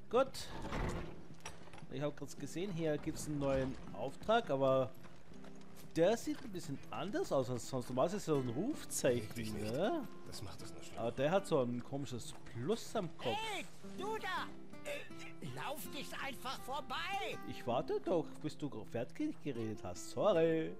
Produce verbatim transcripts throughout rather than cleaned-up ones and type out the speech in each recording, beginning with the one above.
Gut. Ich habe gerade gesehen, hier gibt es einen neuen Auftrag, aber der sieht ein bisschen anders aus als sonst. Normal ist es so ein Rufzeichen, ne? Das macht es nur schlimmer. Aber der hat so ein komisches Plus am Kopf. Hey, du da! Äh, lauf nicht einfach vorbei! Ich warte doch, bis du fertig geredet hast. Sorry.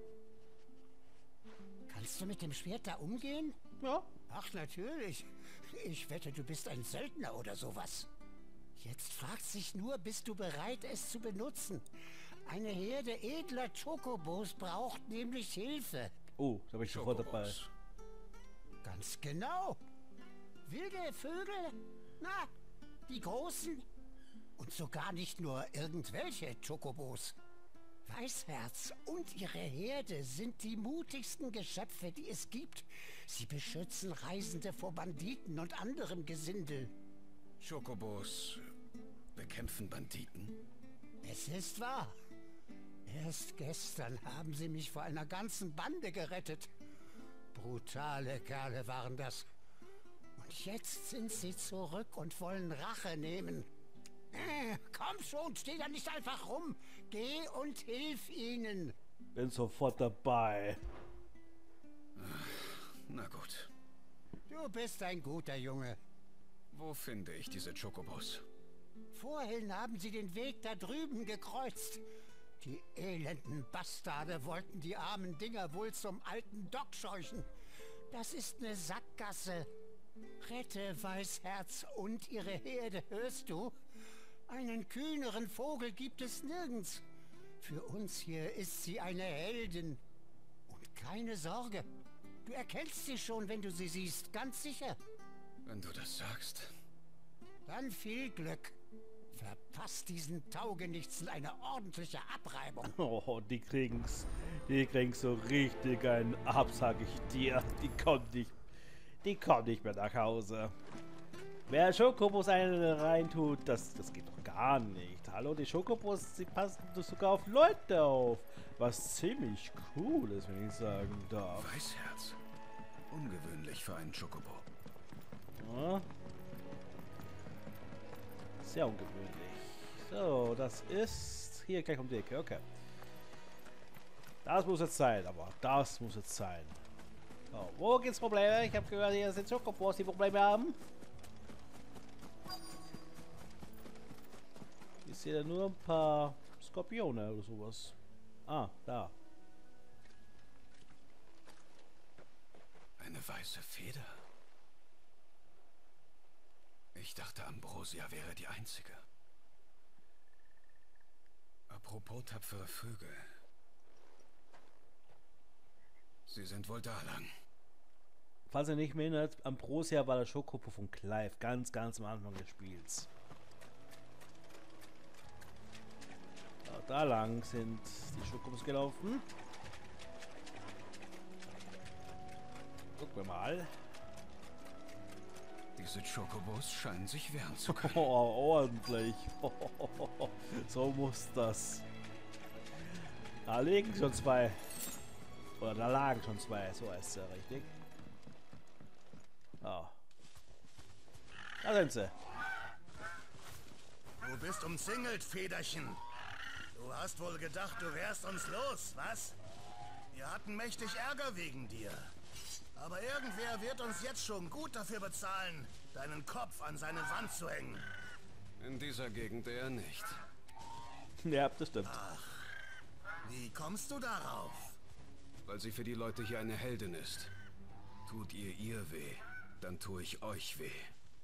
Kannst du mit dem Schwert da umgehen? Ja. Ach, natürlich. Ich wette, du bist ein Söldner oder sowas. Jetzt fragt sich nur, bist du bereit, es zu benutzen? Eine Herde edler Chocobos braucht nämlich Hilfe. Oh, da bin ich sofort dabei. Ganz genau. Wilde Vögel? Na, die großen? Und sogar nicht nur irgendwelche Chocobos. Weißherz und ihre Herde sind die mutigsten Geschöpfe, die es gibt. Sie beschützen Reisende vor Banditen und anderem Gesindel. Chocobos bekämpfen Banditen? Es ist wahr. Erst gestern haben sie mich vor einer ganzen Bande gerettet. Brutale Kerle waren das. Und jetzt sind sie zurück und wollen Rache nehmen. Äh, komm schon, steh da nicht einfach rum. Geh und hilf ihnen. Bin sofort dabei. Na gut. Du bist ein guter Junge. Wo finde ich diese Chocobos? Vorhin haben sie den Weg da drüben gekreuzt. Die elenden Bastarde wollten die armen Dinger wohl zum alten Dock scheuchen. Das ist eine Sackgasse. Rette Weißherz und ihre Herde, hörst du? Einen kühneren Vogel gibt es nirgends. Für uns hier ist sie eine Heldin. Und keine Sorge, du erkennst sie schon, wenn du sie siehst, ganz sicher. Wenn du das sagst. Dann viel Glück. Verpasst diesen Taugenichtsen eine ordentliche Abreibung. Oh, die kriegen's. Die kriegen's so richtig einen ab, sag ich dir. Die kommt nicht. Die kommt nicht mehr nach Hause. Wer Schokobos einen reintut, das, das geht doch gar nicht. Hallo, die Schokobos, sie passen sogar auf Leute auf. Was ziemlich cool ist, wenn ich sagen darf. Weißherz. Ungewöhnlich für einen Chocobo. Ja. Sehr ungewöhnlich. So, das ist hier gleich um die Ecke. Okay. Das muss jetzt sein, aber das muss jetzt sein. So, wo gibt's Probleme? Ich habe gehört, hier sind Chocobos, die Probleme haben. Ich sehe da nur ein paar Skorpione oder sowas. Ah, da. Eine weiße Feder. Ich dachte, Ambrosia wäre die einzige. Apropos tapfere Vögel. Sie sind wohl da lang. Falls ihr nicht mehr erinnert, Ambrosia war der Schokobo von Clive, ganz, ganz am Anfang des Spiels. Ja, da lang sind die Schokobos gelaufen. Gucken wir mal. Diese Chocobos scheinen sich wehren zu können. Oh, ordentlich. So muss das. Da liegen schon zwei. Oder da lagen schon zwei, so heißt es ja richtig. Ja. Da sind sie. Du bist umzingelt, Federchen. Du hast wohl gedacht, du wärst uns los, was? Wir hatten mächtig Ärger wegen dir. Aber irgendwer wird uns jetzt schon gut dafür bezahlen, deinen Kopf an seine Wand zu hängen. In dieser Gegend eher nicht. Ja, das stimmt. Ach, wie kommst du darauf? Weil sie für die Leute hier eine Heldin ist. Tut ihr ihr weh, dann tue ich euch weh.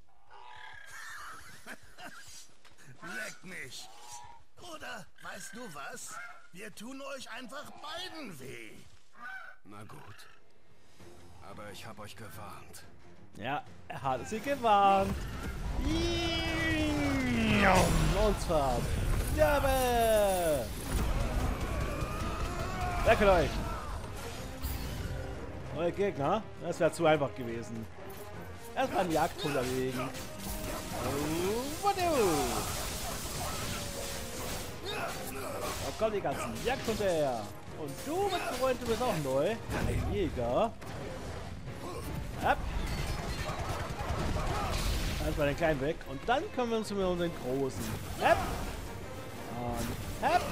Leck mich. Oder, weißt du was? Wir tun euch einfach beiden weh. Na gut. Aber ich habe euch gewarnt. Ja, er hat sie gewarnt. Und zwar. Jabe! Danke euch. Neue Gegner? Das wäre zu einfach gewesen. Erstmal einen Jagdhund erlegen. Oh, da kommen die ganzen Jagdhunde her. Und du, mein Freund, du bist auch neu. Ein Jäger. Ab. Erstmal den kleinen weg und dann können wir uns über unseren großen. Hepp. Und hepp.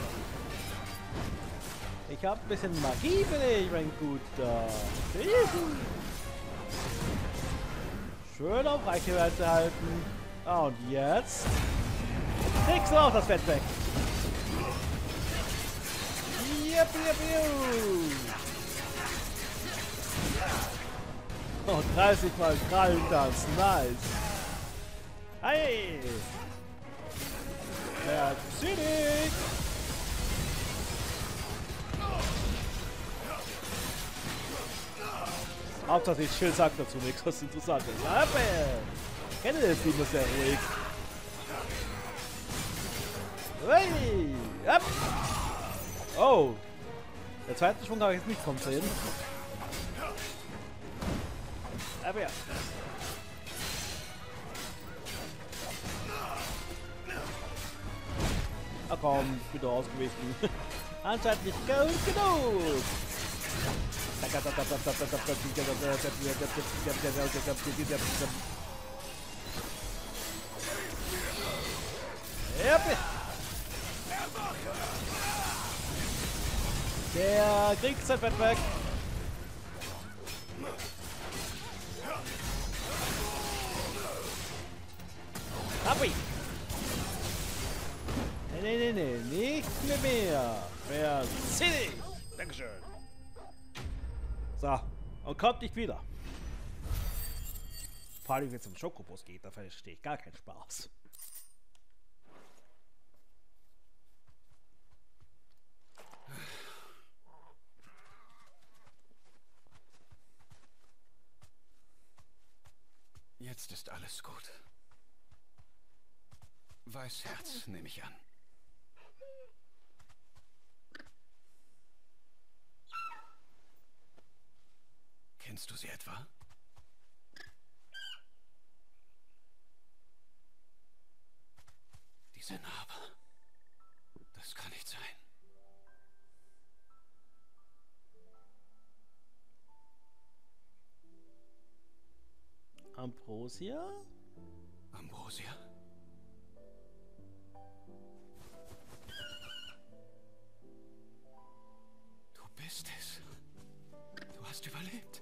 Ich habe ein bisschen Magie für dich, mein Guter. Schön auf Reichweite halten. Ah, und jetzt kriegst du auch das Fett weg. Yep, yep, yep. Oh, dreißig Mal krallen das. Nice. Hey. Verzieh dich. Hauptsache, das Schild sagt dazu nichts, was interessant ist. Aber ich kenne den Film sehr ruhig. Hey. Yep. Oh. Der zweite Schwung habe ich jetzt nicht kommen sehen. Aber ja. Ah komm, wieder ausgewichen. Anscheinend nicht gut genug. Yep. Der Kriegszeit wird weg. Happy. Nee, nee, nee, nee, nicht mehr mehr. Verzieh dich. Dankeschön. So, und kommt nicht wieder. Vor allem, wenn es um Schokobus geht, da verstehe ich gar keinen Spaß. Jetzt ist alles gut. Weißherz, nehme ich an. Kennst du sie etwa? Diese Narbe. Das kann nicht sein. Ambrosia? Ambrosia? Du bist es. Du hast überlebt.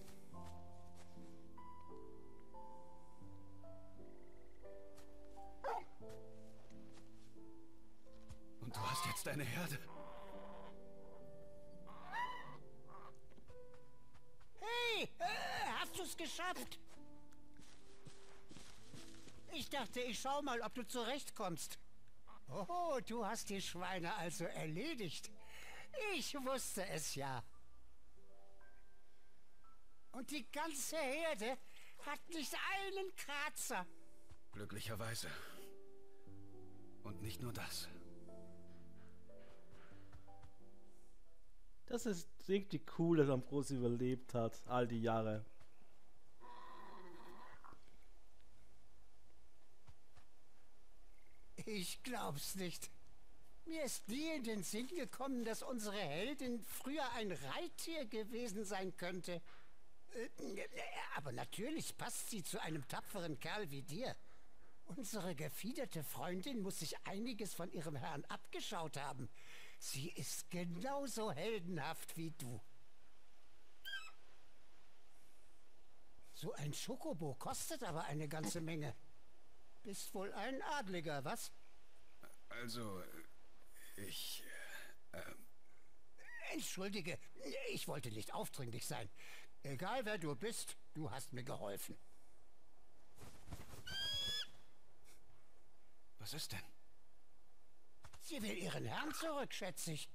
Und du hast jetzt eine Herde. Hey, äh, hast du's geschafft? Ich dachte, ich schau mal, ob du zurechtkommst. Oh, du hast die Schweine also erledigt. Ich wusste es ja. Und die ganze Herde hat nicht einen Kratzer. Glücklicherweise. Und nicht nur das. Das ist richtig cool, dass Ambrosia überlebt hat, all die Jahre. Ich glaub's nicht. Mir ist nie in den Sinn gekommen, dass unsere Heldin früher ein Reittier gewesen sein könnte. Äh, Aber natürlich passt sie zu einem tapferen Kerl wie dir. Unsere gefiederte Freundin muss sich einiges von ihrem Herrn abgeschaut haben. Sie ist genauso heldenhaft wie du. So ein Schokobo kostet aber eine ganze Menge. Bist wohl ein Adliger, was? Also, ich... Äh, Entschuldige, ich wollte nicht aufdringlich sein. Egal wer du bist, du hast mir geholfen. was ist denn? Sie will ihren Herrn zurück, schätze ich.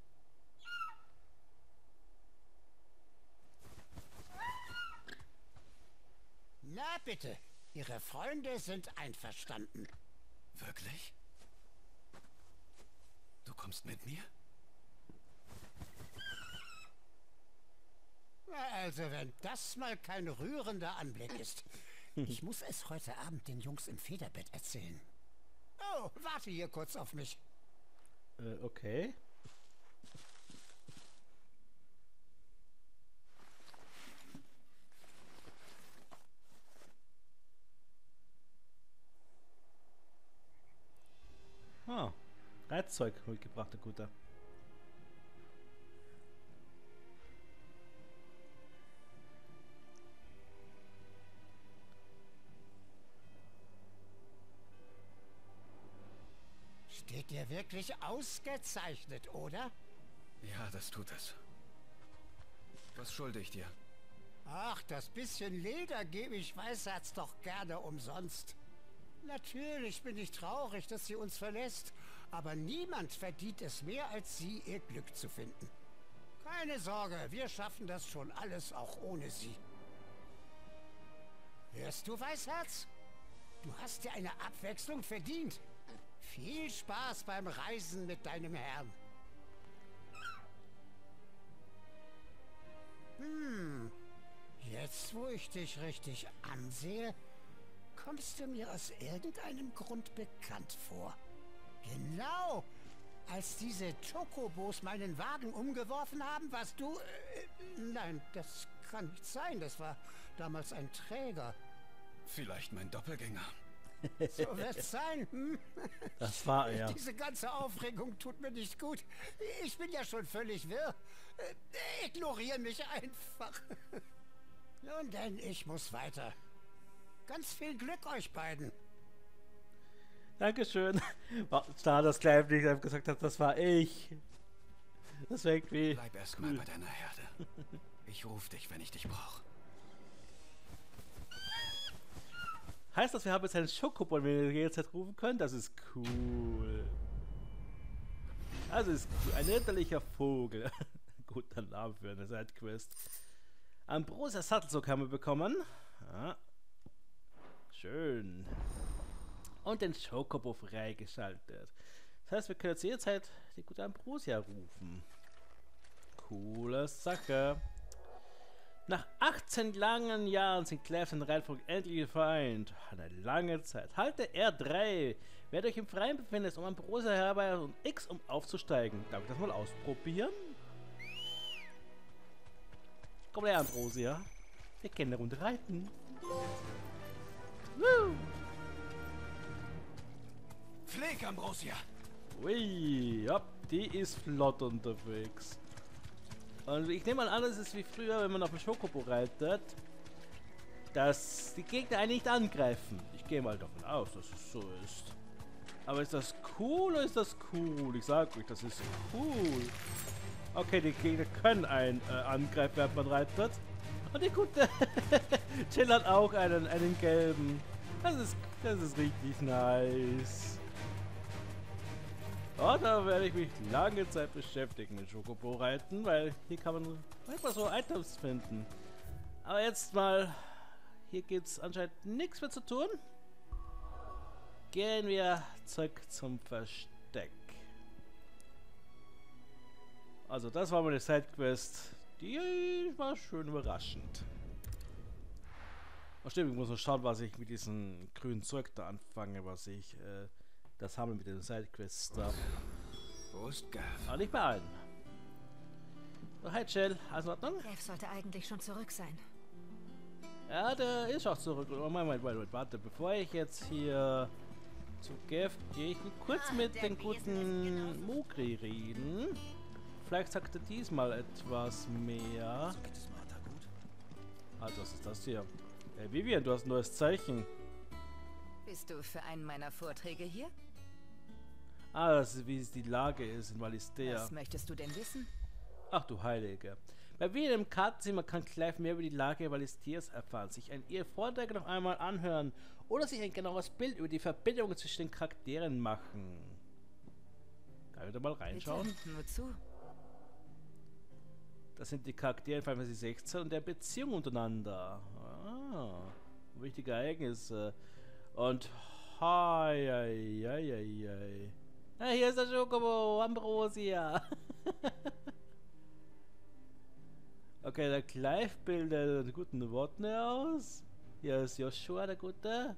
Na bitte, ihre Freunde sind einverstanden. Wirklich? Du kommst mit mir? Na also, wenn das mal kein rührender Anblick ist. Ich muss es heute Abend den Jungs im Federbett erzählen. Oh, warte hier kurz auf mich. Äh, okay. Ah, Reizzeug mitgebracht, der Gute. Steht dir wirklich ausgezeichnet, oder? Ja, das tut es. Was schulde ich dir? Ach, das bisschen Leder gebe ich Weißherz doch gerne umsonst. Natürlich bin ich traurig, dass sie uns verlässt, aber niemand verdient es mehr als sie, ihr Glück zu finden. Keine Sorge, wir schaffen das schon alles auch ohne sie. Hörst du, Weißherz? Du hast dir eine Abwechslung verdient. Viel Spaß beim Reisen mit deinem Herrn. Hm, jetzt wo ich dich richtig ansehe, kommst du mir aus irgendeinem Grund bekannt vor. Genau, als diese Chocobos meinen Wagen umgeworfen haben, warst du... Äh, nein, das kann nicht sein, das war damals ein Träger. Vielleicht mein Doppelgänger. So wird's sein. Hm? Das war er. Diese ganze Aufregung tut mir nicht gut. Ich bin ja schon völlig wirr. Äh, Ignoriere mich einfach. Nun denn, ich muss weiter. Ganz viel Glück euch beiden. Dankeschön. War da das Kleid nicht einfach gesagt hat, das war ich. Das war irgendwie. Bleib erstmal bei deiner Herde. Ich rufe dich, wenn ich dich brauche. Heißt das, wir haben jetzt einen Schokobo, wenn wir jederzeit rufen können? Das ist cool. Also ist cool. Ein ritterlicher Vogel. Guter Name für eine Sidequest. Ambrosia Sattelzug haben wir bekommen. Ja. Schön. Und den Chocobo freigeschaltet. Das heißt, wir können jetzt jederzeit die gute Ambrosia rufen. Coole Sache. Nach achtzehn langen Jahren sind Clive und Reinfolk endlich vereint. Eine lange Zeit. Halte R drei. Wer euch im Freien befindet, um Ambrosia herbei und X, um aufzusteigen. Darf ich das mal ausprobieren? Komm her, Ambrosia. Wir können eine Runde reiten. Woo! Pfleg, Ambrosia! Ui, ja, die ist flott unterwegs. Und ich nehme mal an, es ist wie früher, wenn man auf dem Chocobo reitet, dass die Gegner einen nicht angreifen. Ich gehe mal davon aus, dass es so ist. Aber ist das cool oder ist das cool? Ich sag euch, das ist cool. Okay, die Gegner können einen äh, angreifen, während man reitet. Und die gute Jill hat auch einen, einen gelben. Das ist, das ist richtig nice. Oh, da werde ich mich lange Zeit beschäftigen mit Chocobo reiten, weil hier kann man manchmal so Items finden. Aber jetzt mal, hier gibt es anscheinend nichts mehr zu tun. Gehen wir zurück zum Versteck. Also das war meine Sidequest, die war schön überraschend. Oh, stimmt, ich muss noch schauen, was ich mit diesem grünen Zeug da anfange, was ich... Äh, Das haben wir mit den Sidequests-Stuff. Wo ist Gav? Aber nicht bei allen. Oh, hi Jill, alles in Ordnung? Gav sollte eigentlich schon zurück sein. Ja, der ist auch zurück. Oh, Moment, Moment, warte. Bevor ich jetzt hier zu Gav gehe, ich will kurz Ah, mit der den Besen guten ist genauso. Mugri reden. Vielleicht sagt er diesmal etwas mehr. Geht es Martha gut? Ah, was ist das hier? Hey Vivian, du hast ein neues Zeichen. Bist du für einen meiner Vorträge hier? Ah, das ist, wie es die Lage ist in Valistea. Was möchtest du denn wissen? Ach du Heilige. Bei Wien im Kartenzimmer kann Clive mehr über die Lage Valisteas erfahren, sich an ihr Vorträge noch einmal anhören oder sich ein genaues Bild über die Verbindungen zwischen den Charakteren machen. Kann ich da mal reinschauen? Bitte, nur zu. Das sind die Charaktere in Final Fantasy sechzehn und der Beziehung untereinander. Ah, wichtige Ereignisse. Und hi, hi, hi, hi, hi. Ah, hier ist der Chocobo, Ambrosia. Okay, der Clive bildet einen guten Worten aus. Hier ist Joshua, der Gute.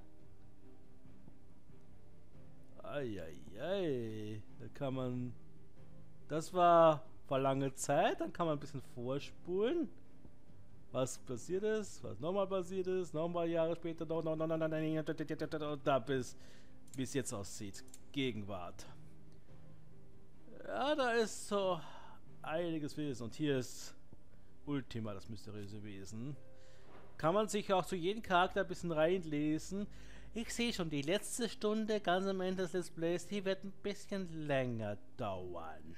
Eieiei. Da kann man... Das war vor langer Zeit. Dann kann man ein bisschen vorspulen. Was passiert ist, was nochmal passiert ist, nochmal Jahre später, noch, noch, noch, noch, noch, und da bis, wie es jetzt aussieht. Gegenwart. Ja, da ist so einiges Wesen. Und hier ist Ultima, das mysteriöse Wesen. Kann man sich auch zu jedem Charakter ein bisschen reinlesen. Ich sehe schon, die letzte Stunde ganz am Ende des Let's Plays, die wird ein bisschen länger dauern.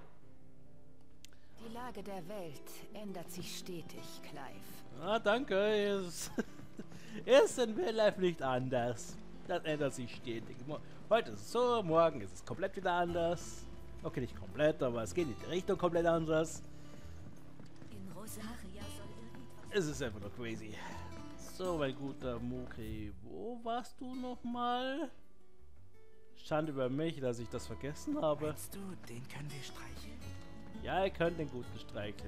Die Lage der Welt ändert sich stetig, Clive. Ah, danke. Es ist in Real Life nicht anders. Das ändert sich stetig. Heute ist es so, morgen ist es komplett wieder anders. Okay, nicht komplett, aber es geht in die Richtung komplett anders. In Rosaria soll irgendwas... Es ist einfach nur crazy. So, mein guter Mokri, wo warst du nochmal? Schande über mich, dass ich das vergessen habe. Meinst du, den können wir streicheln? Ja, ihr könnt den guten streicheln.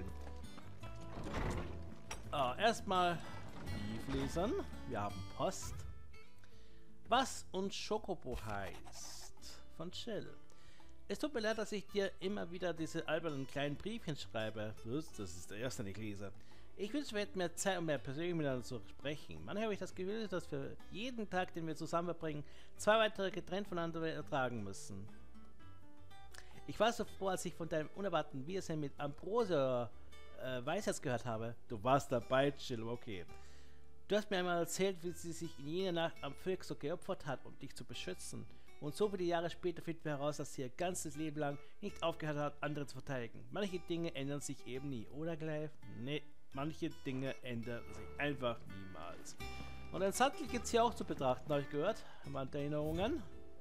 Ah, erstmal Brieflesern. Wir haben Post. Was uns Chocobo heißt. Von Chill. Es tut mir leid, dass ich dir immer wieder diese albernen kleinen Briefchen schreibe. Das ist der erste, den ich lese. Ich wünsche, wir hätten mehr Zeit, um mehr persönlich miteinander zu sprechen. Manchmal habe ich das Gefühl, dass wir jeden Tag, den wir zusammen verbringen, zwei weitere getrennt voneinander ertragen müssen. Ich war so froh, als ich von deinem unerwarteten Wiedersehen mit Ambrosia äh, Weisheit gehört habe. Du warst dabei, Chill, okay. Du hast mir einmal erzählt, wie sie sich in jener Nacht am Phoenix so geopfert hat, um dich zu beschützen. Und so viele Jahre später finden wir heraus, dass sie ihr ganzes Leben lang nicht aufgehört hat, andere zu verteidigen. Manche Dinge ändern sich eben nie, oder Clive? Nee, manche Dinge ändern sich einfach niemals. Und ein Sattel gibt es hier auch zu betrachten, habe ich gehört. Waren Erinnerungen?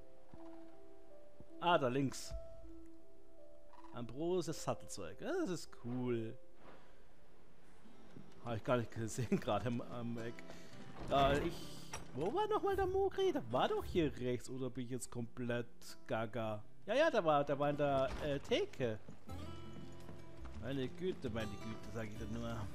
Ah, da links. Ambroses Sattelzeug. Das ist cool. Habe ich gar nicht gesehen, gerade am, am Eck. Äh, ich. Wo war nochmal der Mokri? Der war doch hier rechts, oder bin ich jetzt komplett gaga? Ja, ja, der war, der war in der äh, Theke. Meine Güte, meine Güte, sage ich dann nur.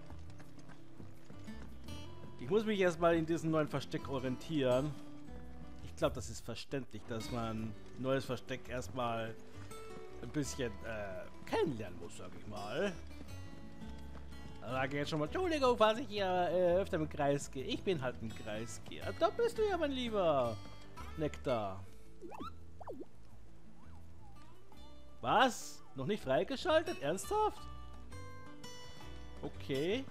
Ich muss mich erstmal in diesem neuen Versteck orientieren. Ich glaube, das ist verständlich, dass man neues Versteck erstmal ein bisschen äh, kennenlernen muss, sag ich mal. Da sage ich jetzt schon mal, Entschuldigung, falls ich hier äh, öfter im Kreis gehe. Ich bin halt im Kreis gehe. Da bist du ja, mein lieber Nektar. Was? Noch nicht freigeschaltet? Ernsthaft? Okay.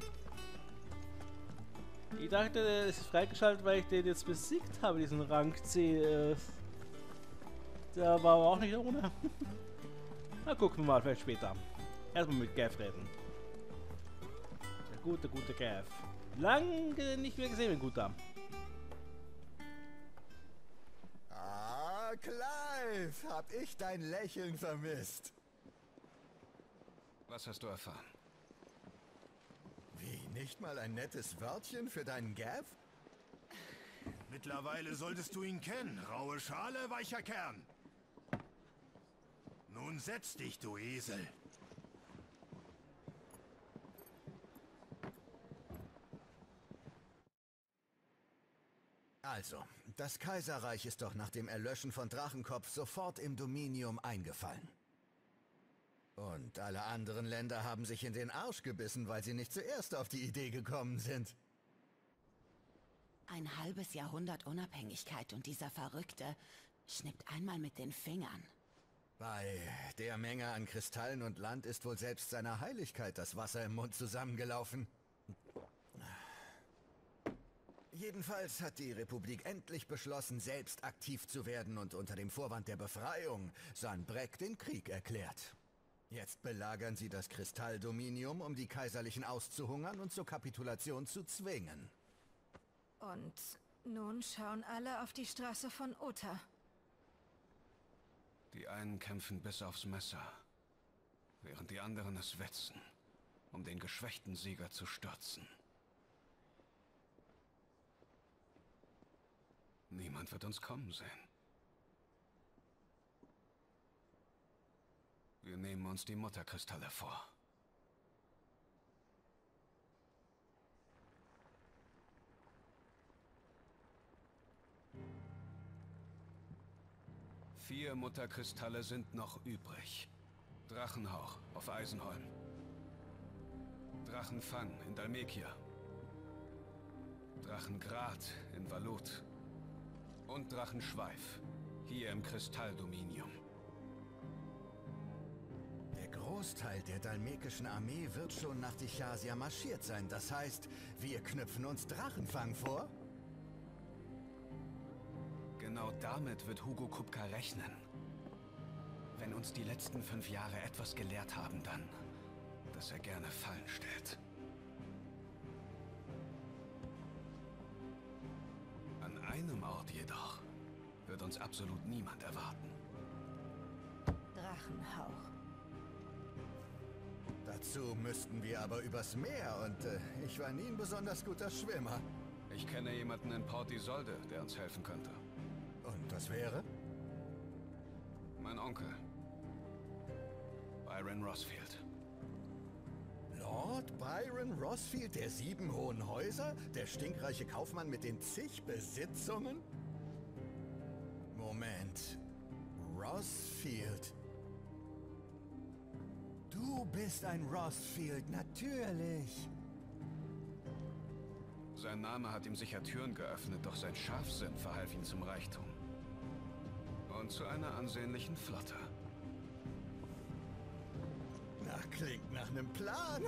Ich dachte, es ist freigeschaltet, weil ich den jetzt besiegt habe, diesen Rang C. Äh, der war aber auch nicht ohne. Na, gucken wir mal, vielleicht später. Erstmal mit Gav reden. Der gute, gute Gav. Lange nicht mehr gesehen, mein Guter. Ah, Clive, hab ich dein Lächeln vermisst. Was hast du erfahren? Wie, nicht mal ein nettes Wörtchen für deinen Gav? Mittlerweile solltest du ihn kennen. Raue Schale, weicher Kern. Nun setz dich, du Esel. Also, das Kaiserreich ist doch nach dem Erlöschen von Drachenkopf sofort im Dominium eingefallen. Und alle anderen Länder haben sich in den Arsch gebissen, weil sie nicht zuerst auf die Idee gekommen sind. Ein halbes Jahrhundert Unabhängigkeit und dieser Verrückte schnippt einmal mit den Fingern. Bei der Menge an Kristallen und Land ist wohl selbst seiner Heiligkeit das Wasser im Mund zusammengelaufen. Jedenfalls hat die Republik endlich beschlossen, selbst aktiv zu werden und unter dem Vorwand der Befreiung Sanbreque den Krieg erklärt. Jetzt belagern sie das Kristalldominium, um die Kaiserlichen auszuhungern und zur Kapitulation zu zwingen. Und nun schauen alle auf die Straße von Uta. Die einen kämpfen bis aufs Messer, während die anderen es wetzen, um den geschwächten Sieger zu stürzen. Niemand wird uns kommen sehen. Wir nehmen uns die Mutterkristalle vor. Vier Mutterkristalle sind noch übrig. Drachenhauch auf Eisenholm. Drachenfang in Dhalmekia. Drachengrat in Valut. Und Drachenschweif hier im Kristalldominium. Großteil der dalmekischen Armee wird schon nach Dichasia marschiert sein. Das heißt, wir knüpfen uns Drachenfang vor? Genau damit wird Hugo Kupka rechnen. Wenn uns die letzten fünf Jahre etwas gelehrt haben, dann, dass er gerne Fallen stellt. An einem Ort jedoch wird uns absolut niemand erwarten. Drachenhauch. Dazu müssten wir aber übers Meer und äh, ich war nie ein besonders guter Schwimmer. Ich kenne jemanden in Port Isolde, der uns helfen könnte. Und das wäre? Mein Onkel. Byron Rossfield. Lord Byron Rossfield der sieben hohen Häuser? Der stinkreiche Kaufmann mit den zig Besitzungen? Moment. Rossfield. Du bist ein Rossfield, natürlich. Sein Name hat ihm sicher Türen geöffnet, doch sein Scharfsinn verhalf ihm zum Reichtum. Und zu einer ansehnlichen Flotte. Na, klingt nach einem Plan.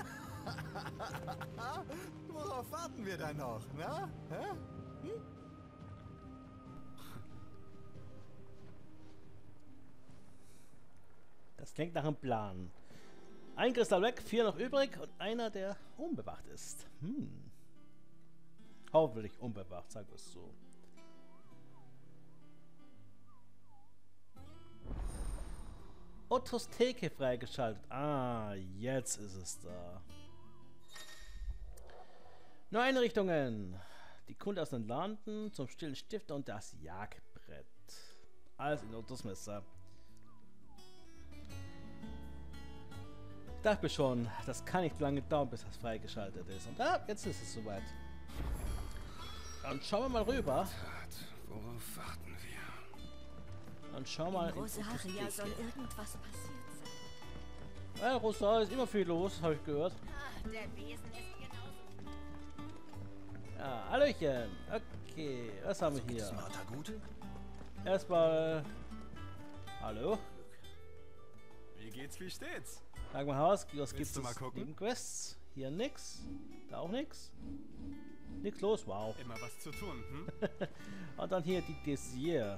Worauf warten wir da noch, na? Hä? Hm? Das klingt nach einem Plan. Ein Kristall weg, vier noch übrig und einer, der unbewacht ist. Hm. Hoffentlich unbewacht, sagen wir es so. Ottos Theke freigeschaltet. Ah, jetzt ist es da. Neue Einrichtungen. Die Kunde aus den Landen, zum stillen Stifter und das Jagdbrett. Alles in Ottos Messer. Ich dachte schon, das kann nicht lange dauern, bis das freigeschaltet ist. Und ah, jetzt ist es soweit. Dann schauen wir mal rüber. Worauf warten wir? Dann schauen wir mal. In Rosaria soll irgendwas passiert sein. Ja, Rosaria ist immer viel los, habe ich gehört. Ah, der Besen ist genauso. Ja, Hallöchen. Okay, was haben wir hier? Smarter Gute? Erstmal. Hallo. Wie geht's, wie steht's? Sag mal Haus, was gibt's? du mal gucken? Nebenquests? Hier nix. Da auch nix. Nix los, wow. Immer was zu tun, hm? Und dann hier die Désir.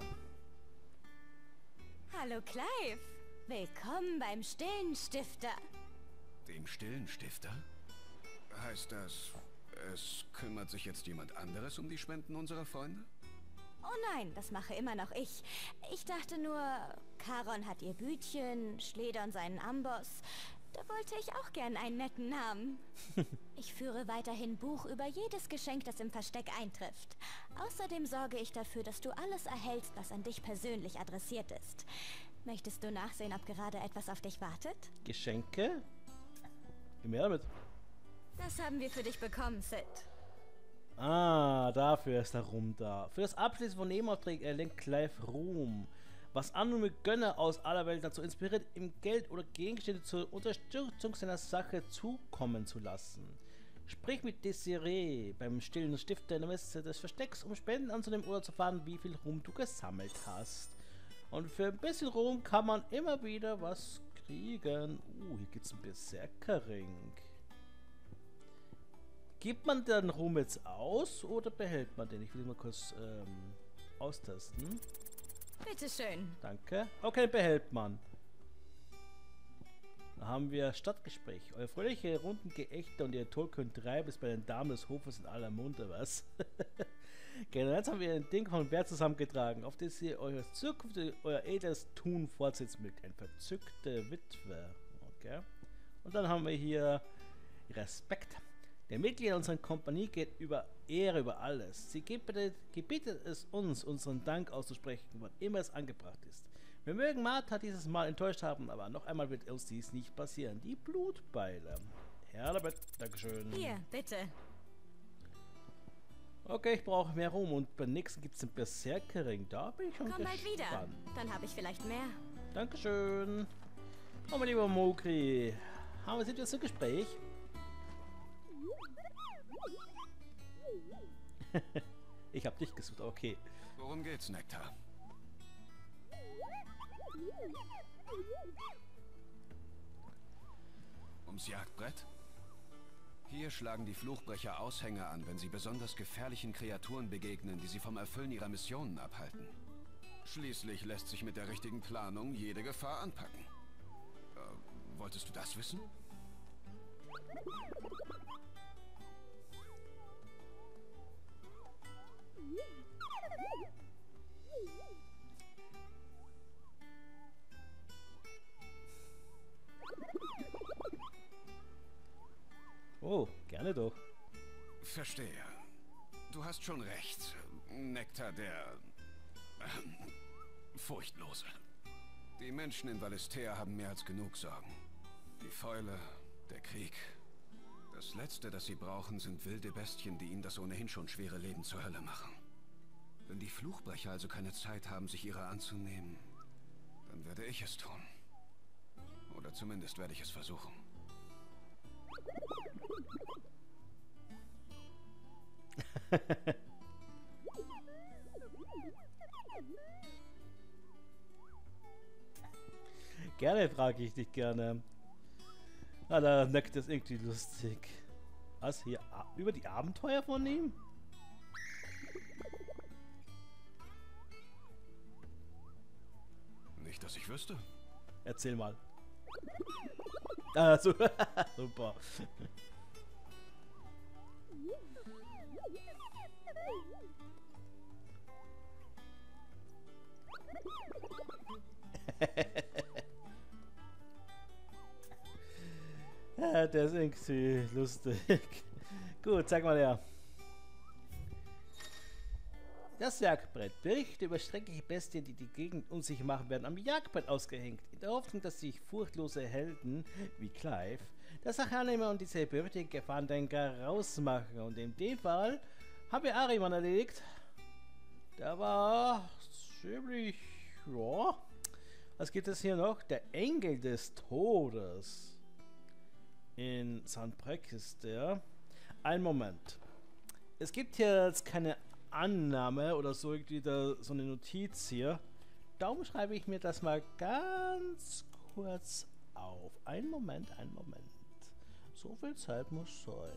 Hallo Clive. Willkommen beim Stillen Stifter. Dem stillen Stifter? Heißt das, es kümmert sich jetzt jemand anderes um die Spenden unserer Freunde? Oh nein, das mache immer noch ich. Ich dachte nur, Charon hat ihr Bütchen, Schledern seinen Amboss. Da wollte ich auch gern einen netten Namen. Ich führe weiterhin Buch über jedes Geschenk, das im Versteck eintrifft. Außerdem sorge ich dafür, dass du alles erhältst, was an dich persönlich adressiert ist. Möchtest du nachsehen, ob gerade etwas auf dich wartet? Geschenke? Gib mir damit. Das haben wir für dich bekommen, Sid. Ah, dafür ist der Ruhm da. Für das Abschließen von Nebenaufträgen erlenkt Clive Ruhm. Was anonyme Gönner aus aller Welt dazu inspiriert, ihm Geld oder Gegenstände zur Unterstützung seiner Sache zukommen zu lassen. Sprich mit Desiree beim stillen Stifter in der Messe des Verstecks, um Spenden anzunehmen oder zu erfahren, wie viel Ruhm du gesammelt hast. Und für ein bisschen Ruhm kann man immer wieder was kriegen. Uh, hier gibt's einen Berserkerring. Gibt man den Ruhm jetzt aus oder behält man den? Ich will mal kurz ähm, austesten. Bitteschön. Danke. Okay, behält man. Da haben wir Stadtgespräch. Euer fröhliche Rundengeächter und ihr tollkühn Treib ist bei den Damen des Hofes in aller Munde, was? Genau, jetzt haben wir ein Ding von Bär zusammengetragen, auf das ihr euer zukünftig, euer edles Tun fortsetzen mögt. Ein verzückte Witwe. Okay. Und dann haben wir hier Respekt. Der Mitglied in unserer Kompanie geht über Ehre über alles. Sie gebietet, gebietet es uns, unseren Dank auszusprechen, wann immer es angebracht ist. Wir mögen Martha dieses Mal enttäuscht haben, aber noch einmal wird uns dies nicht passieren. Die Blutbeile. Herr Labett, Dankeschön. Hier, bitte. Okay, ich brauche mehr Ruhm und beim nächsten gibt es den Berserkerring. Da bin ich schon Komm bald wieder. gespannt. Dann habe ich vielleicht mehr. Dankeschön. Oh, mein lieber Mokri. Haben wir sind wir zum Gespräch? Ich hab dich gesucht, okay. Worum geht's, Nektar? Ums Jagdbrett? Hier schlagen die Fluchbrecher Aushänge an, wenn sie besonders gefährlichen Kreaturen begegnen, die sie vom Erfüllen ihrer Missionen abhalten. Schließlich lässt sich mit der richtigen Planung jede Gefahr anpacken. Äh, wolltest du das wissen? Oh, gerne doch. Verstehe. Du hast schon recht. Nektar der... Äh, Furchtlose. Die Menschen in Valisthea haben mehr als genug Sorgen. Die Fäule, der Krieg. Das Letzte, das sie brauchen, sind wilde Bestien, die ihnen das ohnehin schon schwere Leben zur Hölle machen. Wenn die Fluchbrecher also keine Zeit haben, sich ihrer anzunehmen, dann werde ich es tun. Oder zumindest werde ich es versuchen. Gerne, frage ich dich gerne. Ah, da neckt das irgendwie lustig. Was, hier über die Abenteuer von ihm? Nicht, dass ich wüsste. Erzähl mal. Ah, so. Super. Ja, der ist irgendwie lustig. Gut, sag mal her. Das Jagdbrett. Berichte über schreckliche Bestien, die die Gegend unsicher machen, werden am Jagdbrett ausgehängt. In der Hoffnung, dass sich furchtlose Helden wie Clive das Sachanehmer und diese berüchtigten Gefahrendenker rausmachen. Und in dem Fall haben wir Ahriman erledigt. Der war ziemlich... Ja. Was gibt es hier noch? Der Engel des Todes. In Sankt Brek ist der. Ein Moment. Es gibt hier jetzt keine Annahme oder so, irgendwie da, so eine Notiz hier. Darum schreibe ich mir das mal ganz kurz auf. Ein Moment, ein Moment. So viel Zeit muss sein.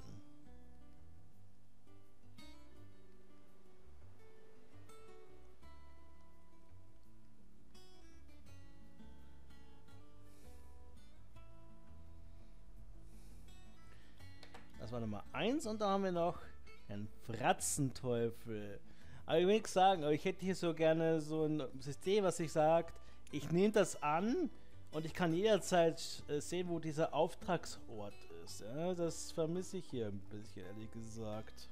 Das war Nummer eins und da haben wir noch einen Fratzenteufel. Aber ich will nichts sagen, aber ich hätte hier so gerne so ein System, was sich sagt, ich nehme das an und ich kann jederzeit äh, sehen, wo dieser Auftragsort ist. Ja, das vermisse ich hier ein bisschen, ehrlich gesagt.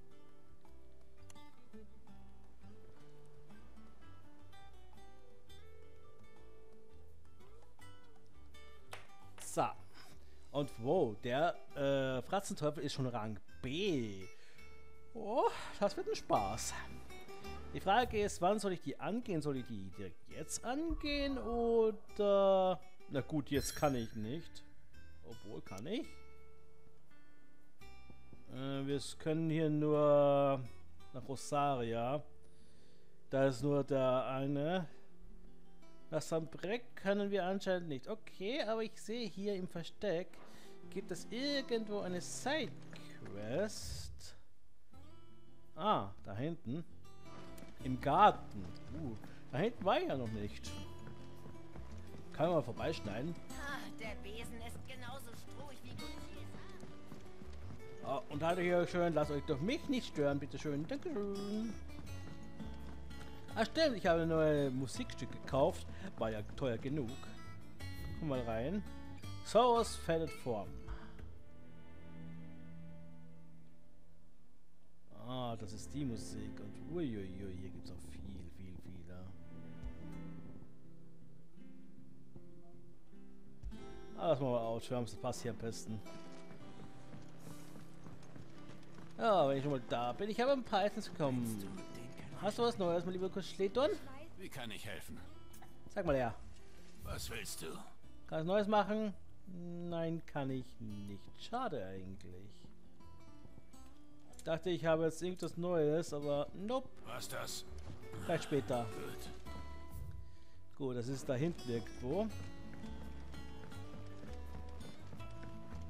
So. Und wow, der äh, Fratzenteufel ist schon Rang B. Oh, das wird ein Spaß. Die Frage ist, wann soll ich die angehen? Soll ich die direkt jetzt angehen oder... Na gut, jetzt kann ich nicht. Obwohl, kann ich? Äh, wir können hier nur nach Rosaria. Da ist nur der eine. Nach Sankt Brek können wir anscheinend nicht. Okay, aber ich sehe hier im Versteck, gibt es irgendwo eine Sidequest. Ah, da hinten. Im Garten. Uh, da hinten war ich ja noch nicht. Kann man mal vorbeischneiden. Ah, der Besen ist genauso strohig wie Gutierrez. Oh, und haltet euch schön, lasst euch durch mich nicht stören, bitteschön. Dankeschön. Ah stimmt, ich habe ein neues Musikstück gekauft. War ja teuer genug. Guck mal rein. Source Faded Form. Ah, das ist die Musik. Und uiuiui, hier gibt es auch viel, viel, viel. Ja. Ah, das machen wir aus. Wir haben es passt hier am besten. Ja, wenn ich schon mal da bin. Ich habe ein paar Items bekommen. Hast du was Neues, mein lieber Schleton? Wie kann ich helfen? Sag mal her. Was willst du? Kann ich Neues machen? Nein, kann ich nicht. Schade eigentlich. Ich dachte, ich habe jetzt irgendwas Neues, aber nope. Was das? Vielleicht später. Gut. Gut, das ist da hinten irgendwo.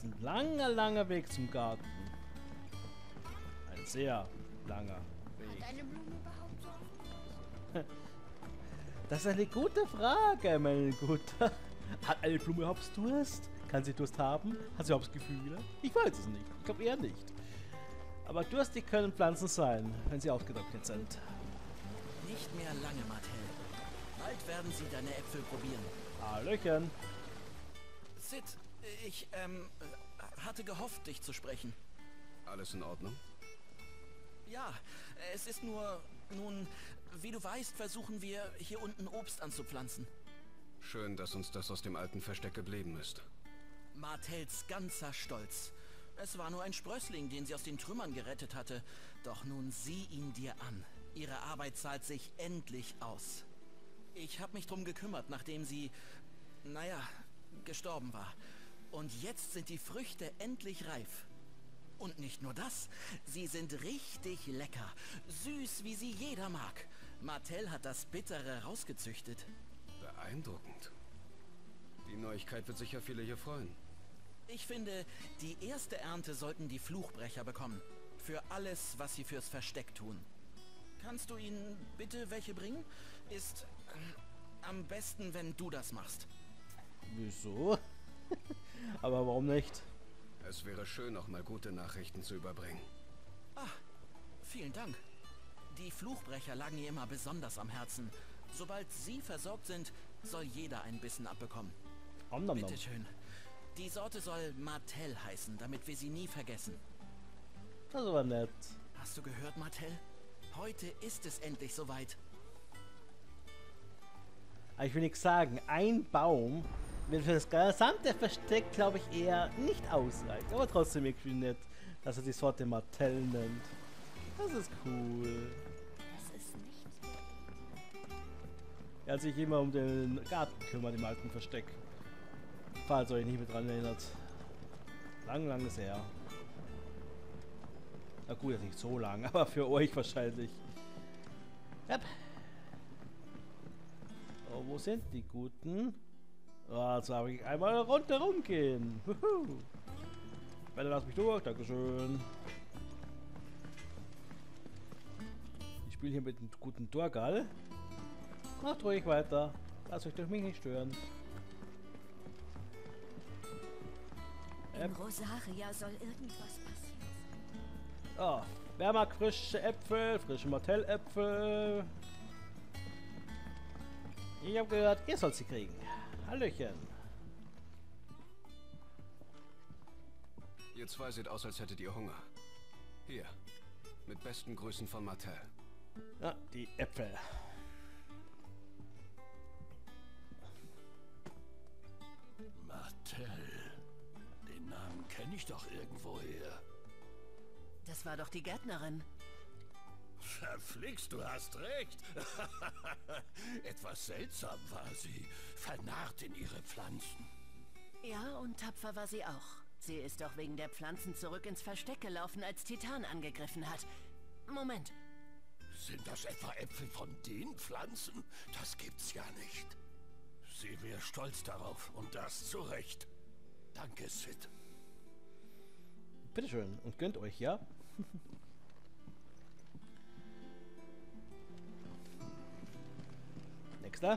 ist ein langer, langer Weg zum Garten. Ein sehr langer Weg. Hat eine Blume überhaupt so? Das ist eine gute Frage, mein Guter. Hat eine Blume überhaupt Durst? Kann sie Durst haben? Hat sie überhaupt Gefühle? Ich weiß es nicht. Ich glaube eher nicht. Aber durstig können Pflanzen sein, wenn sie ausgetrocknet sind. Nicht mehr lange, Martell. Bald werden sie deine Äpfel probieren. Hallöchen. Sid, ich, ähm, hatte gehofft, dich zu sprechen. Alles in Ordnung? Ja, es ist nur, nun, wie du weißt, versuchen wir, hier unten Obst anzupflanzen. Schön, dass uns das aus dem alten Versteck geblieben ist. Martells ganzer Stolz. Es war nur ein Sprössling, den sie aus den Trümmern gerettet hatte. Doch nun sieh ihn dir an. Ihre Arbeit zahlt sich endlich aus. Ich habe mich drum gekümmert, nachdem sie, naja, gestorben war. Und jetzt sind die Früchte endlich reif. Und nicht nur das, sie sind richtig lecker. Süß, wie sie jeder mag. Martell hat das Bittere rausgezüchtet. Beeindruckend. Die Neuigkeit wird sicher viele hier freuen. Ich finde, die erste Ernte sollten die Fluchbrecher bekommen. Für alles, was sie fürs Versteck tun. Kannst du ihnen bitte welche bringen? Ist äh, am besten, wenn du das machst. Wieso? Aber warum nicht? Es wäre schön, auch mal gute Nachrichten zu überbringen. Ah, vielen Dank. Die Fluchbrecher lagen ihr immer besonders am Herzen. Sobald sie versorgt sind, soll jeder ein Bissen abbekommen. Om, nom, nom. Bitte schön. Die Sorte soll Martell heißen, damit wir sie nie vergessen. Das war nett. Hast du gehört, Martell? Heute ist es endlich soweit. Aber ich will nichts sagen. Ein Baum wird für das gesamte Versteck, glaube ich, eher nicht ausreichen. Aber trotzdem irgendwie nett, dass er die Sorte Martell nennt. Das ist cool. Das ist nicht. Er hat sich immer um den Garten kümmert im alten Versteck. Falls euch nicht mehr dran erinnert. Lang, lang ist her. Na gut, jetzt nicht so lang, aber für euch wahrscheinlich. Yep. Oh, wo sind die Guten? Oh, jetzt habe ich einmal rundherum gehen. Huhu. Bitte lass mich durch, dankeschön. Ich spiele hier mit dem guten Torgal. Macht ruhig weiter. Lasst euch durch mich nicht stören. In Rosaria soll irgendwas passieren. Oh, wer mag frische Äpfel, frische Martelläpfel? Ich habe gehört, ihr sollt sie kriegen. Hallöchen. Ihr zwei seht aus, als hättet ihr Hunger. Hier, mit besten Grüßen von Martell. Ja, die Äpfel. Martell. Den Namen kenne ich doch irgendwoher. Das war doch die Gärtnerin. Verflixt, du hast recht. Etwas seltsam war sie. Vernarrt in ihre Pflanzen. Ja, und tapfer war sie auch. Sie ist doch wegen der Pflanzen zurück ins Versteck gelaufen, als Titan angegriffen hat. Moment. Sind das etwa Äpfel von den Pflanzen? Das gibt's ja nicht. Sie wäre stolz darauf, und das zu Recht. Danke, Sid. Bitteschön und gönnt euch, ja? Nächster.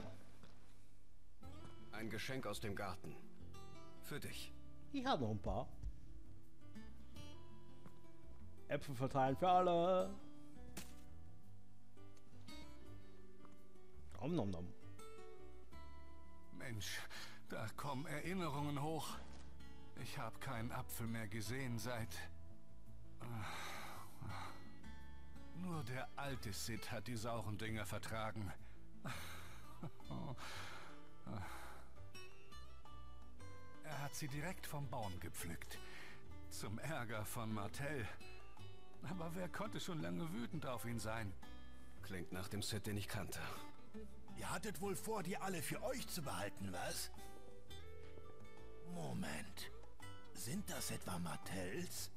Ein Geschenk aus dem Garten. Für dich. Ich habe noch ein paar. Äpfel verteilen für alle. Nom nom nom. Mensch, da kommen Erinnerungen hoch. Ich habe keinen Apfel mehr gesehen seit... Nur der alte Sid hat die sauren Dinger vertragen. Er hat sie direkt vom Baum gepflückt. Zum Ärger von Martell. Aber wer konnte schon lange wütend auf ihn sein? Klingt nach dem Sid, den ich kannte. Ihr hattet wohl vor, die alle für euch zu behalten, was? Moment. Sind das etwa Martells?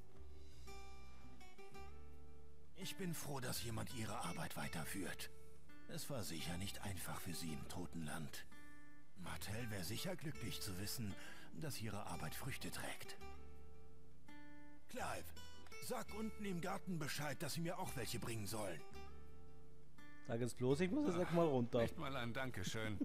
Ich bin froh, dass jemand ihre Arbeit weiterführt. Es war sicher nicht einfach für sie im Totenland. Martell wäre sicher glücklich zu wissen, dass ihre Arbeit Früchte trägt. Clive, sag unten im Garten Bescheid, dass sie mir auch welche bringen sollen. Sag jetzt bloß, ich muss jetzt Ach, mal runter. Nicht mal ein Dankeschön.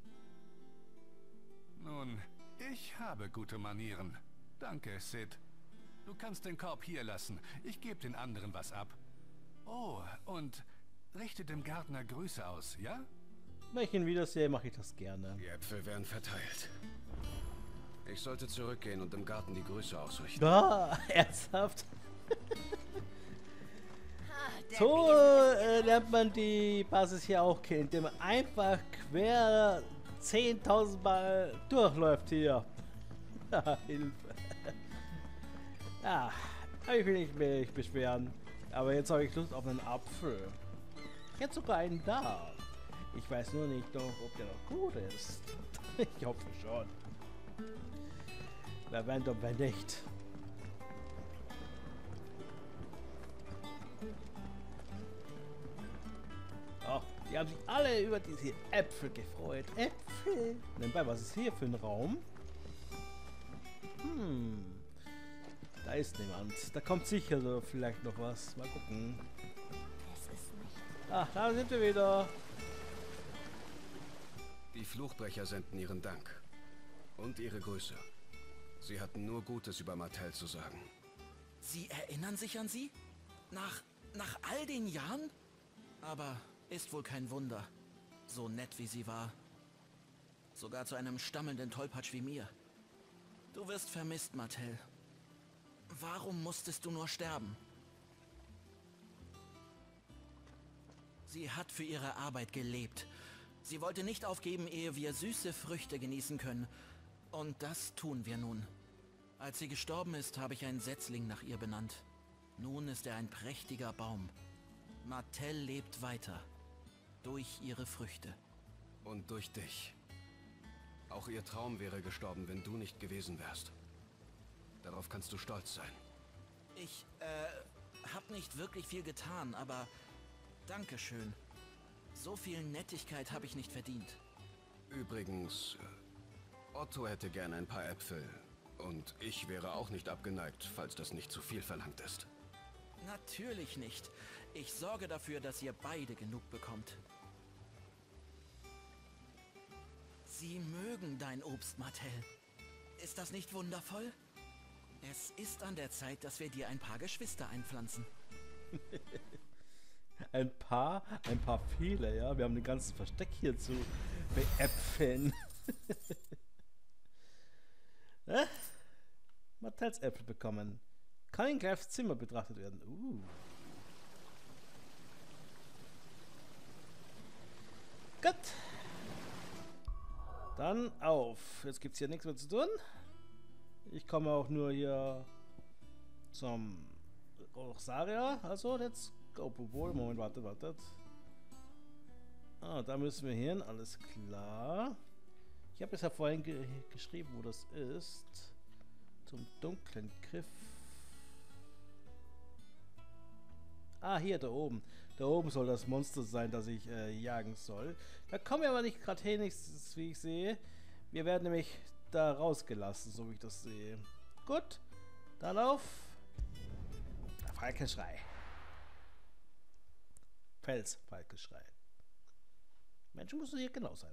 Nun, ich habe gute Manieren. Danke, Sid. Du kannst den Korb hier lassen. Ich gebe den anderen was ab. Oh, und richte dem Gärtner Grüße aus, ja? Wenn ich ihn wiedersehe, mache ich das gerne. Die Äpfel werden verteilt. Ich sollte zurückgehen und im Garten die Grüße ausrichten. Ah, ernsthaft? So äh, lernt man die Basis hier auch kennen, indem man einfach quer zehntausend Mal durchläuft hier. Hilfe. Ja, ich will nicht mehr mich beschweren. Aber jetzt habe ich Lust auf einen Apfel. Ich hätte sogar einen da. Ich weiß nur nicht noch, ob der noch gut ist. Ich hoffe schon. Wer wenn doch, wenn nicht. Oh, die haben sich alle über diese Äpfel gefreut. Äpfel! Nebenbei, was ist hier für ein Raum? Hm. Da ist niemand. Da kommt sicher so vielleicht noch was. Mal gucken. Ach, da sind wir wieder. Die Fluchbrecher senden ihren Dank. Und ihre Grüße. Sie hatten nur Gutes über Martell zu sagen. Sie erinnern sich an sie? Nach, nach all den Jahren? Aber ist wohl kein Wunder. So nett wie sie war. Sogar zu einem stammelnden Tollpatsch wie mir. Du wirst vermisst, Martell. Warum musstest du nur sterben? Sie hat für ihre Arbeit gelebt. Sie wollte nicht aufgeben, ehe wir süße Früchte genießen können. Und das tun wir nun. Als sie gestorben ist, habe ich einen Setzling nach ihr benannt. Nun ist er ein prächtiger Baum. Martell lebt weiter. Durch ihre Früchte. Und durch dich. Auch ihr Traum wäre gestorben, wenn du nicht gewesen wärst. Darauf kannst du stolz sein. Ich, äh, hab nicht wirklich viel getan, aber Dankeschön. So viel Nettigkeit habe ich nicht verdient. Übrigens, Otto hätte gern ein paar Äpfel. Und ich wäre auch nicht abgeneigt, falls das nicht zu viel verlangt ist. Natürlich nicht. Ich sorge dafür, dass ihr beide genug bekommt. Sie mögen dein Obst, Martell. Ist das nicht wundervoll? Es ist an der Zeit, dass wir dir ein paar Geschwister einpflanzen. Ein paar? Ein paar viele, ja. Wir haben den ganzen Versteck hier zu beäpfeln. äh? Martells Äpfel bekommen. Kann in Clives Zimmer betrachtet werden. Uh. Gut. Dann auf. Jetzt gibt es hier nichts mehr zu tun. Ich komme auch nur hier zum Rosaria. Also, jetzt go. Wohl. Moment, wartet, wartet. Ah, da müssen wir hin. Alles klar. Ich habe es ja vorhin ge geschrieben, wo das ist. Zum dunklen Griff. Ah, hier, da oben. Da oben soll das Monster sein, das ich äh, jagen soll. Da kommen wir aber nicht gerade hin, wie ich sehe. Wir werden nämlich da rausgelassen, so wie ich das sehe. Gut, dann auf. Der Falkenschrei. Fels, Falkenschrei. Menschen müssen hier genau sein.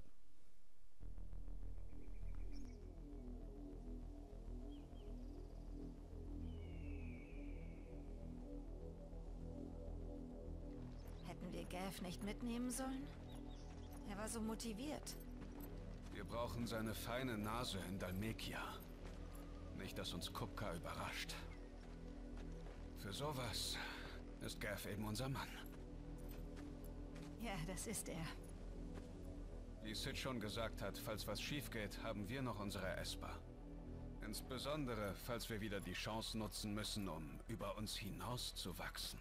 Hätten wir Gav nicht mitnehmen sollen? Er war so motiviert. Wir brauchen seine feine Nase in Dhalmekia. Nicht, dass uns Kupka überrascht. Für sowas ist Gav eben unser Mann. Ja, das ist er. Wie Sid schon gesagt hat, falls was schief geht, haben wir noch unsere Esper. Insbesondere, falls wir wieder die Chance nutzen müssen, um über uns hinaus zu wachsen.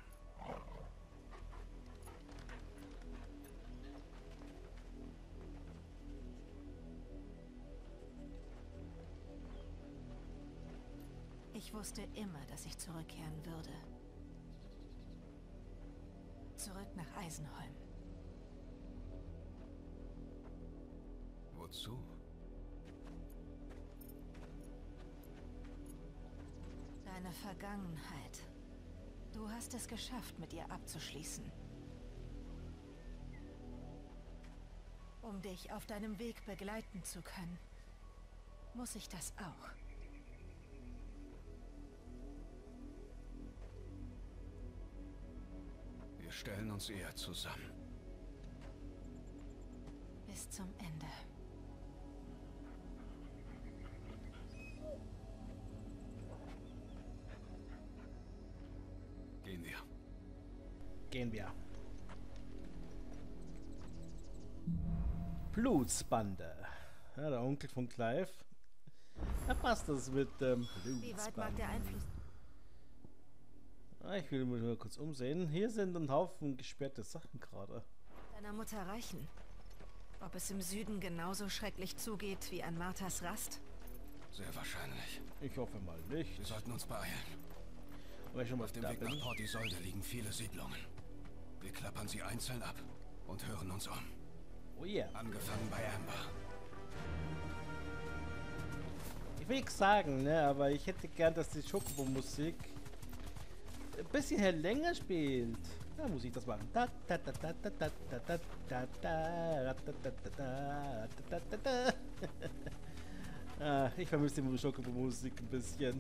Ich wusste immer, dass ich zurückkehren würde. Zurück nach Eisenholm. Wozu? Deine deine Vergangenheit. Du hast es geschafft, mit ihr abzuschließen. Um dich auf deinem Weg begleiten zu können, muss ich das auch. Wir stellen uns eher zusammen. Bis zum Ende. Gehen wir. Gehen wir. Blutsbande. Ja, der Onkel von Clive. Da passt das mit dem ähm, Wie weit mag der Einfluss? Ah, ich will mich nur kurz umsehen. Hier sind ein Haufen gesperrte Sachen gerade. Deiner Mutter reichen? Ob es im Süden genauso schrecklich zugeht wie an Marthas Rast? Sehr wahrscheinlich. Ich hoffe mal nicht. Wir sollten uns beeilen. Aber ich schon mal Auf dem da Weg bin. nach Port Isolde liegen viele Siedlungen. Wir klappern sie einzeln ab und hören uns um. Oh yeah. Angefangen bei Amber. Ich will nichts sagen, ne, aber ich hätte gern, dass die Chocobo-Musik ein bisschen her länger spielt. Da muss ich das machen. Da, da, da, da, da, da, da, da, da, da, da, da, da, da, da. Ah, ich vermisse die Chocobo-Musik ein bisschen.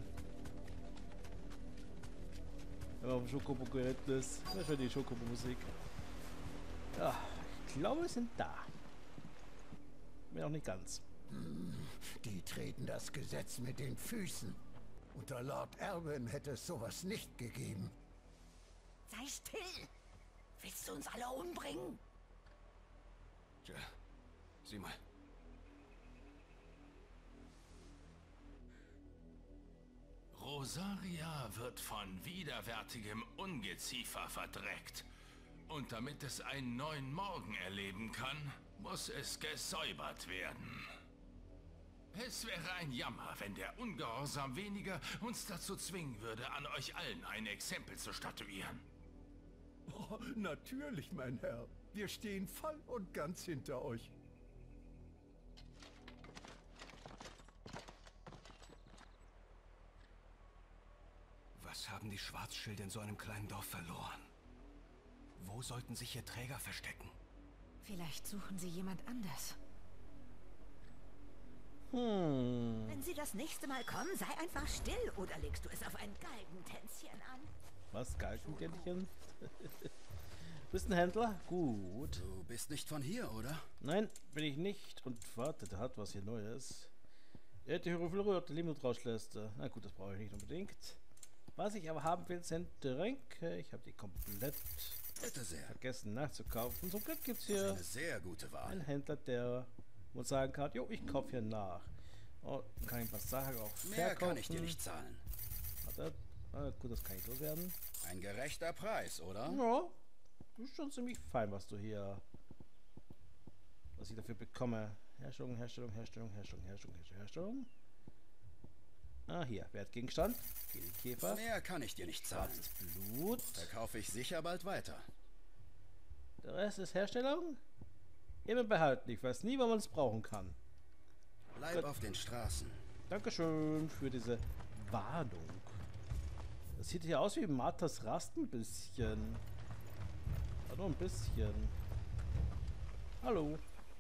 Wenn man auf dem Chocobo geritten ist, das ist schon die Chocobo-Musik. Ja, ich glaube, wir sind da. Bin auch nicht ganz. Die treten das Gesetz mit den Füßen. Unter Lord Erwin hätte es sowas nicht gegeben. Sei still! Willst du uns alle umbringen? Tja, sieh mal. Rosaria wird von widerwärtigem Ungeziefer verdreckt. Und damit es einen neuen Morgen erleben kann, muss es gesäubert werden. Es wäre ein Jammer, wenn der Ungehorsam weniger uns dazu zwingen würde, an euch allen ein Exempel zu statuieren. Oh, natürlich, mein Herr. Wir stehen voll und ganz hinter euch. Was haben die Schwarzschilde in so einem kleinen Dorf verloren? Wo sollten sich hier Träger verstecken? Vielleicht suchen sie jemand anders. Hm. Wenn sie das nächste Mal kommen, sei einfach still oder legst du es auf ein Galgentänzchen an. Was? Galgentänzchen? Bist ein Händler? Gut. Du bist nicht von hier, oder? Nein, bin ich nicht. Und warte, der hat was hier Neues. Er hätte Hierofilröhrte Limit rauslässt. Na gut, das brauche ich nicht unbedingt. Was ich aber haben will, sind Tränke. Ich habe die komplett Bitte sehr. vergessen nachzukaufen. Zum Glück gibt es Das ist hier eine sehr gute Wahl. einen Händler, der uns sagen kann, jo, ich kaufe hier nach. Oh, dann kann ich was sagen auch Mehr verkaufen. kann ich dir nicht zahlen. Warte. Ah, gut, das kann ich loswerden. Ein gerechter Preis, oder? Ja, das ist schon ziemlich fein, was du hier, was ich dafür bekomme. Herstellung, Herstellung, Herstellung, Herstellung, Herstellung, Herstellung, Herstellung. Ah, hier, Wertgegenstand. Käfer. Mehr kann ich dir nicht zahlen. Blut. Verkaufe ich sicher bald weiter. Der Rest ist Herstellung. Immer behalten. Ich weiß nie, wann man es brauchen kann. Bleib Gut. auf den Straßen. Dankeschön für diese Warnung. Das sieht hier aus wie Marthas Rast ein bisschen. Aber nur ein bisschen. Hallo.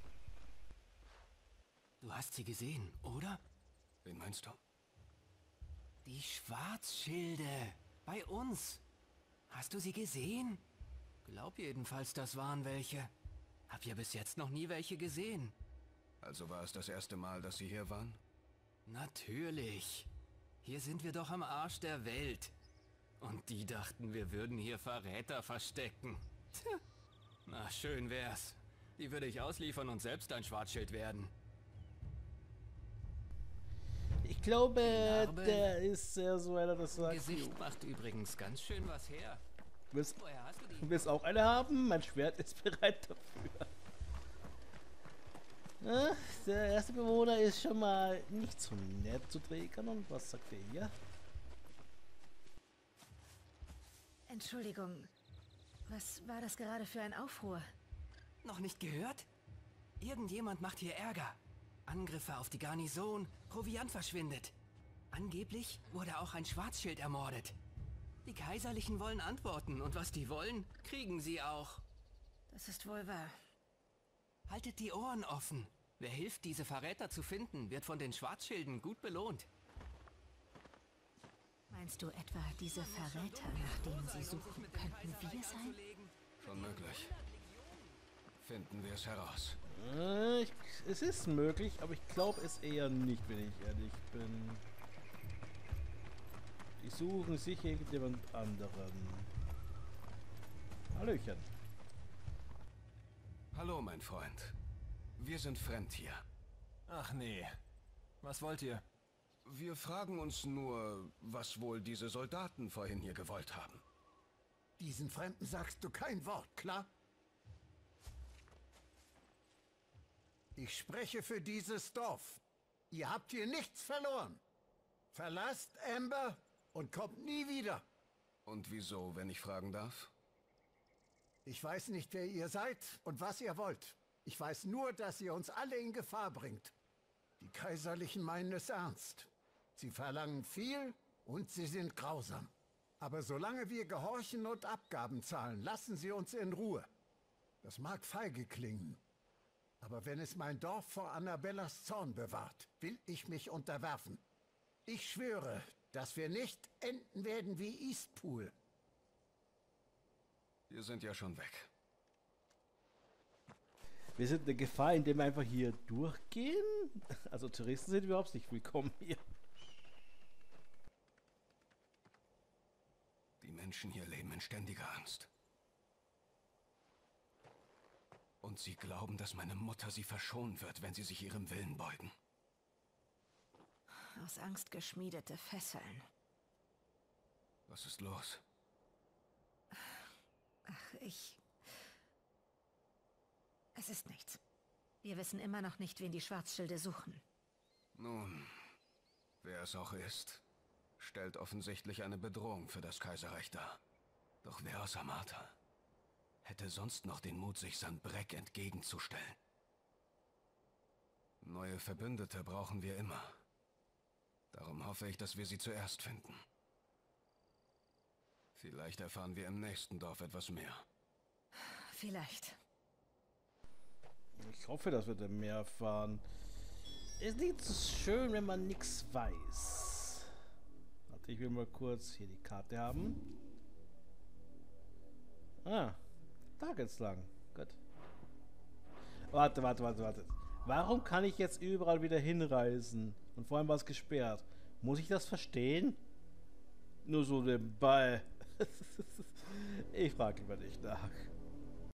Du hast sie gesehen, oder? Wen meinst du? Die Schwarzschilde. Bei uns. Hast du sie gesehen? Glaub jedenfalls, das waren welche. Hab ja bis jetzt noch nie welche gesehen. Also war es das erste Mal, dass sie hier waren? Natürlich. Hier sind wir doch am Arsch der Welt. Und die dachten, wir würden hier Verräter verstecken. Tja. Na, schön wär's. Die würde ich ausliefern und selbst ein Schwarzschild werden. Ich glaube, Narbe der ist sehr so einer, das sagt. Gesicht macht übrigens ganz schön was her. Willst, Woher hast du die? willst auch eine haben? Mein Schwert ist bereit dafür. Ja, der erste Bewohner ist schon mal nicht so nett zu trägern. Und was sagt er hier? Entschuldigung. Was war das gerade für ein Aufruhr? Noch nicht gehört? Irgendjemand macht hier Ärger. Angriffe auf die Garnison, Proviant verschwindet. Angeblich wurde auch ein Schwarzschild ermordet. Die Kaiserlichen wollen Antworten und was die wollen, kriegen sie auch. Das ist wohl wahr. Haltet die Ohren offen. Wer hilft, diese Verräter zu finden, wird von den Schwarzschilden gut belohnt. Meinst du etwa, diese Verräter, nach denen sie suchen, könnten wir sein? Schon möglich. Finden wir es heraus. Äh, ich, es ist möglich, aber ich glaube es eher nicht, wenn ich ehrlich bin. Die suchen sicher irgendjemand anderen. Hallöchen. Hallo, mein Freund. Wir sind fremd hier. Ach nee. Was wollt ihr? Wir fragen uns nur, was wohl diese Soldaten vorhin hier gewollt haben. Diesen Fremden sagst du kein Wort, klar? Ich spreche für dieses Dorf. Ihr habt hier nichts verloren. Verlasst Amber und kommt nie wieder. Und wieso, wenn ich fragen darf? Ich weiß nicht, wer ihr seid und was ihr wollt. Ich weiß nur, dass ihr uns alle in Gefahr bringt. Die Kaiserlichen meinen es ernst. Sie verlangen viel und sie sind grausam. Aber solange wir gehorchen und Abgaben zahlen, lassen sie uns in Ruhe. Das mag feige klingen. Aber wenn es mein Dorf vor Annabellas Zorn bewahrt, will ich mich unterwerfen. Ich schwöre, dass wir nicht enden werden wie Eastpool. Wir sind ja schon weg. Wir sind eine Gefahr, indem wir einfach hier durchgehen. Also Touristen sind überhaupt nicht willkommen hier. Die Menschen hier leben in ständiger Angst. Und sie glauben, dass meine Mutter sie verschonen wird, wenn sie sich ihrem Willen beugen. Aus Angst geschmiedete Fesseln. Was ist los? Ach, ich... Es ist nichts. Wir wissen immer noch nicht, wen die Schwarzschilde suchen. Nun, wer es auch ist, stellt offensichtlich eine Bedrohung für das Kaiserreich dar. Doch wer außer Martha hätte sonst noch den Mut, sich Sanbreque entgegenzustellen? Neue Verbündete brauchen wir immer. Darum hoffe ich, dass wir sie zuerst finden. Vielleicht erfahren wir im nächsten Dorf etwas mehr. Vielleicht. Ich hoffe, dass wir da mehr erfahren. Es ist nicht so schön, wenn man nichts weiß. Warte, ich will mal kurz hier die Karte haben. Ah, da geht's lang. Gut. Warte, warte, warte, warte. Warum kann ich jetzt überall wieder hinreisen? Und vor allem war es gesperrt. Muss ich das verstehen? Nur so nebenbei. Ich frage lieber nicht nach.